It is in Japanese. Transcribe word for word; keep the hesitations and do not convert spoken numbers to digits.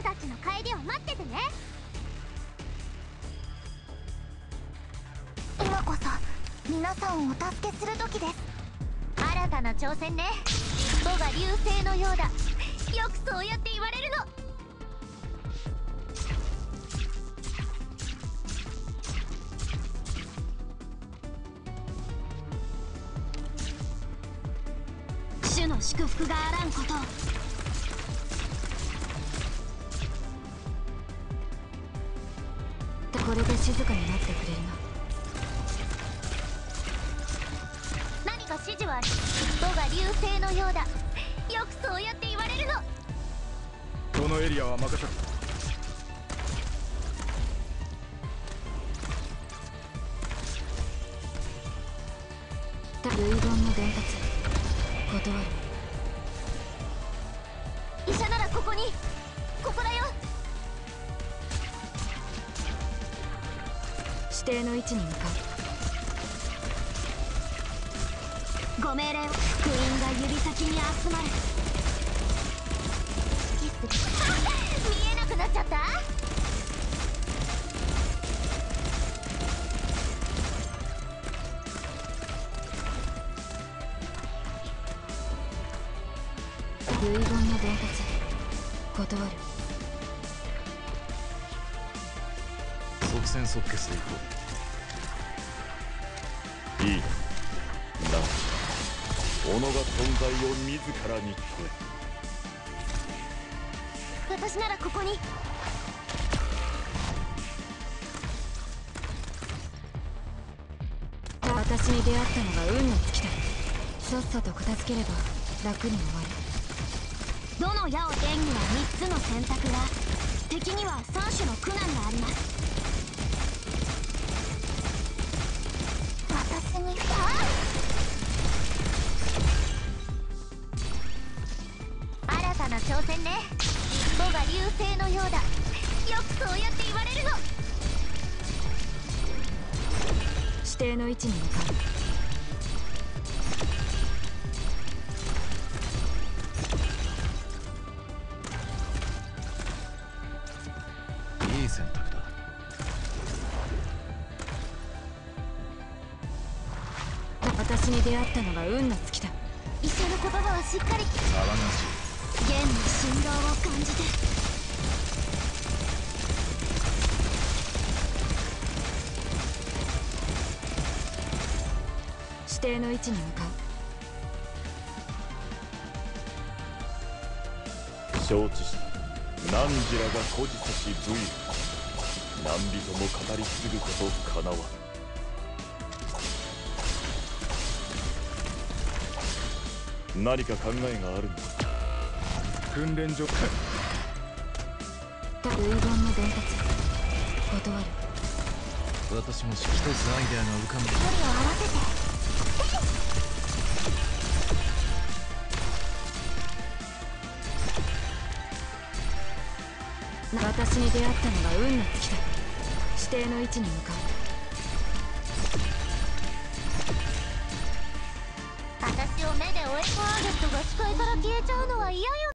たちの帰りを待っててね。 今こそ皆さんをお助けする時です。 新たな挑戦ね。我が流星のようだ。よくそうやって言われるの。主の祝福があらんことを。 これで静かになってくれるな。 何か指示はある。我が流星のようだ。よくそうやって言われるの。 このエリアは任せる。 遺言の伝達断る。 医者ならここに。ここだよ。 指定の位置に向かう。ご命令を。福音が指先に集まる。キス見えなくなっちゃった。 遺言の伝達断る。 即戦即決でいこう。いいだが己が存在を自らに問私ならここに。 私に出会ったのが運の尽きだ。さっさと片付ければ楽に終わる。 どの矢を剣にはみっつの選択が、敵にはさん種の苦難があります。 私にさあ新たな挑戦ね。我が流星のようだ。よくそうやって言われるの。 指定の位置に向かう。 いい選択だ。 私に出会ったのが運の尽きだ。 医者の言葉はしっかり。 騒がしい。 弦の振動を感じて。 指定の位置に向かう。承知した。汝らが孤児とし武勇。何人も語り継ぐことかなわぬ。何か考えがあるのか。訓練所か。 遺言の伝達断る。 私も一つアイデアが浮かんで距離を合わせて。 私に出会ったのが運の尽きだ。指定の位置に向かう。 私を目で追いターゲットが視界から消えちゃうのは嫌よ。